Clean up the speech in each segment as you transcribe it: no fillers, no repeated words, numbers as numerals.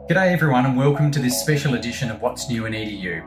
G'day everyone and welcome to this special edition of What's New in EDU.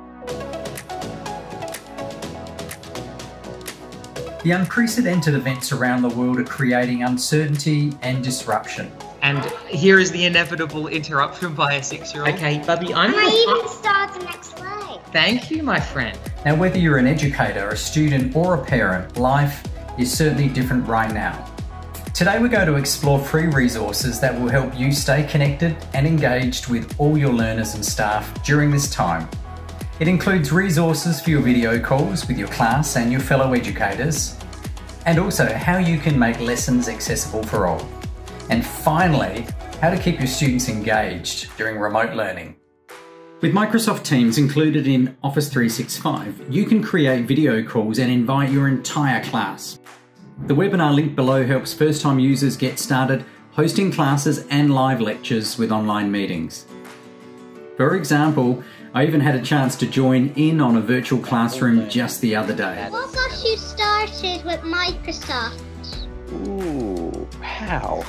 The unprecedented events around the world are creating uncertainty and disruption. And here is the inevitable interruption by a 6-year-old. Okay, Bubby, I'm I even started next way. Thank you, my friend. Now, whether you're an educator, a student or a parent, life is certainly different right now. Today we're going to explore free resources that will help you stay connected and engaged with all your learners and staff during this time. It includes resources for your video calls with your class and your fellow educators, and also how you can make lessons accessible for all. And finally, how to keep your students engaged during remote learning. With Microsoft Teams included in Office 365, you can create video calls and invite your entire class. The webinar link below helps first-time users get started hosting classes and live lectures with online meetings. For example, I even had a chance to join in on a virtual classroom just the other day. What got you started with Microsoft? Ooh, how?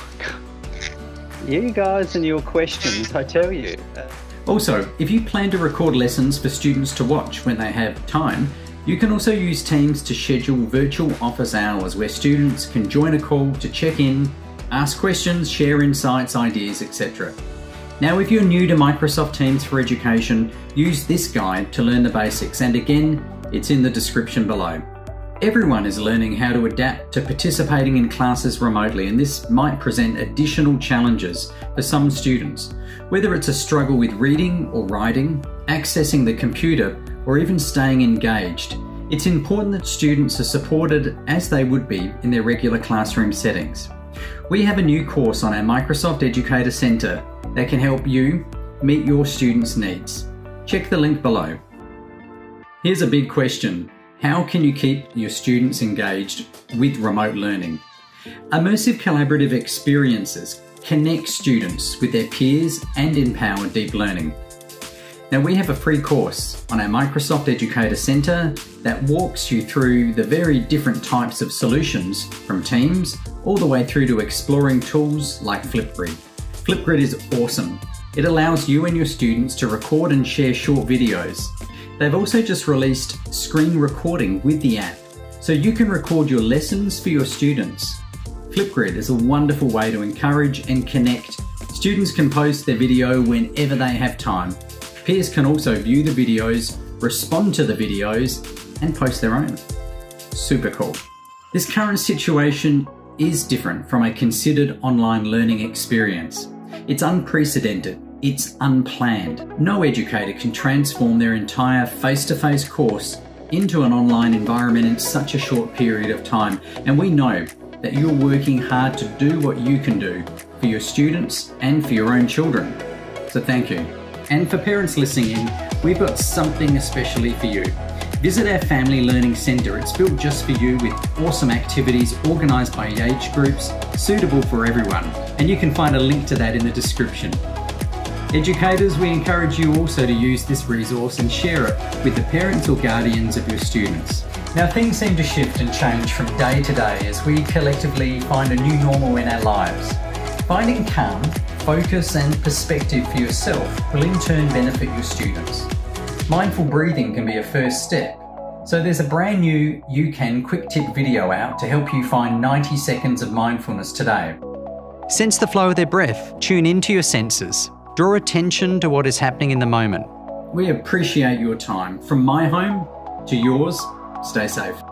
You guys and your questions, I tell you. Also, if you plan to record lessons for students to watch when they have time, you can also use Teams to schedule virtual office hours where students can join a call to check in, ask questions, share insights, ideas, etc. Now, if you're new to Microsoft Teams for Education, use this guide to learn the basics, and again, it's in the description below. Everyone is learning how to adapt to participating in classes remotely, and this might present additional challenges for some students, whether it's a struggle with reading or writing, accessing the computer, or even staying engaged. It's important that students are supported as they would be in their regular classroom settings. We have a new course on our Microsoft Educator Centre that can help you meet your students' needs. Check the link below. Here's a big question. How can you keep your students engaged with remote learning? Immersive collaborative experiences connect students with their peers and empower deep learning. Now, we have a free course on our Microsoft Educator Centre that walks you through the very different types of solutions from Teams all the way through to exploring tools like Flipgrid. Flipgrid is awesome. It allows you and your students to record and share short videos. They've also just released screen recording with the app, so you can record your lessons for your students. Flipgrid is a wonderful way to encourage and connect. Students can post their video whenever they have time. Peers can also view the videos, respond to the videos, and post their own. Super cool. This current situation is different from a considered online learning experience. It's unprecedented. It's unplanned. No educator can transform their entire face-to-face course into an online environment in such a short period of time. And we know that you're working hard to do what you can do for your students and for your own children. So thank you. And for parents listening in, we've got something especially for you. Visit our Family Learning Centre. It's built just for you with awesome activities organised by age groups, suitable for everyone. And you can find a link to that in the description. Educators, we encourage you also to use this resource and share it with the parents or guardians of your students. Now, things seem to shift and change from day to day as we collectively find a new normal in our lives. Finding calm, focus and perspective for yourself will in turn benefit your students. Mindful breathing can be a first step. So there's a brand new YouCan quick tip video out to help you find 90 seconds of mindfulness today. Sense the flow of their breath, tune into your senses, draw attention to what is happening in the moment. We appreciate your time. From my home to yours, stay safe.